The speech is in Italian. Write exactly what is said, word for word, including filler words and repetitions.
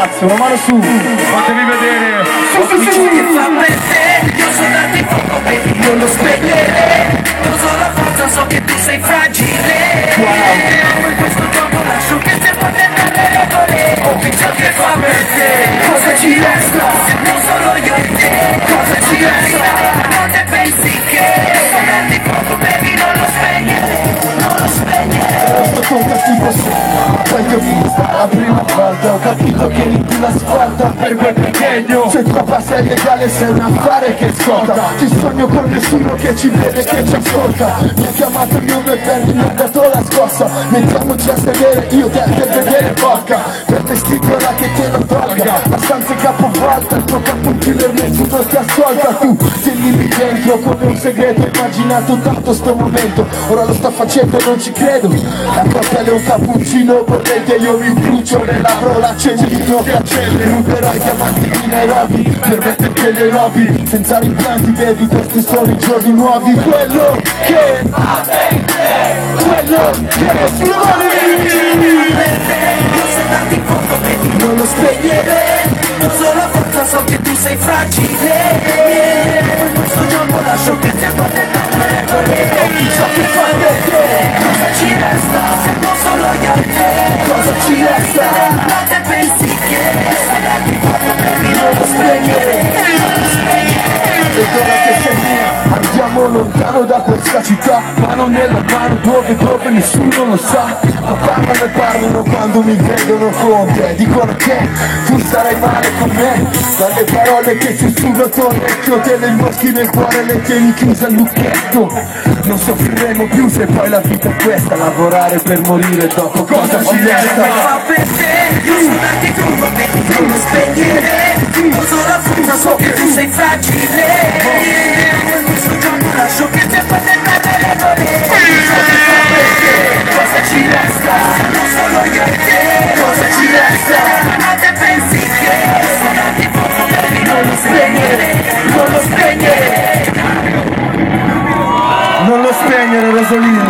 cazzo, una mano su, fatevi vedere. Su, su, su, che fa per te, io sono darti fuoco, baby, non lo spegnere. Non so la forza, so che tu sei fragile. Wow. In questo gioco lascio che se potete le regole. Ho visto che fa per te, cosa ci resta? Se non sono io e te, cosa ci resta? Non te pensi che sono darti fuoco, baby, non lo spegnere, non lo spegnere. Sto con cattivo segno, poi ti ho vista la prima volta, ho capito che rimpi la svolta per quel pequeño. Se tua passa è legale sei un affare che scotta, ti sogno con nessuno che ci vede, che ci ascolta. Mi ha chiamato il nome per mi ha dato la scossa. Mettiamoci a sedere, io te per vedere vodka, per testicola che te lo tolga. La stanza è capovolta, il tuo cappuccino e nessuno ti ascolta. Tu tienimi dentro come un segreto, immaginato tanto sto momento. Ora lo sto facendo e non ci credo. La tua pelle è un cappuccino potente, io mi brucio nella brola, accendino che accende. Ruberò i diamanti di Nairobi per metterti le robi. Senza rimpianti baby, questi sono i giorni nuovi. Quello che va bene, quello che sulle mani. Io so darti fuoco, baby, non lo spegnere. Non so la forza, so che tu sei fragile. In questo gioco lascio che ti appartenga le regole. Ho visto che fai per te, cosa ci resta? Se non sono io e te, cosa ci resta? Non te pensi che so darti fuoco, baby, non lo spegnere, non lo spegnere. Ed ora che sei mia, andiamo lontano da questa città, mano nella mano dove dove nessuno lo sa. Ma parlano e parlano quando mi vedono con te, dicono che tu starai male con me. Dalle parole che sussurro tuo orecchio, te le moschi nel cuore, le tieni chiuse al lucchetto. Non soffriremo più se poi la vita è questa, lavorare per morire dopo cosa ci resta? Fa per te, io sono darti fuoco, baby, non lo spegnere. Non so la forza, so che tu sei fragile. In questo gioco lascio che ti appartenga le regole. Cosa che fa per te, cosa ci resta? Non sono io e te, cosa ci resta? Non te pensi che sono darti fuoco, baby, non lo spegnere, non lo spegnere. Non lo spegnere, Rosolino.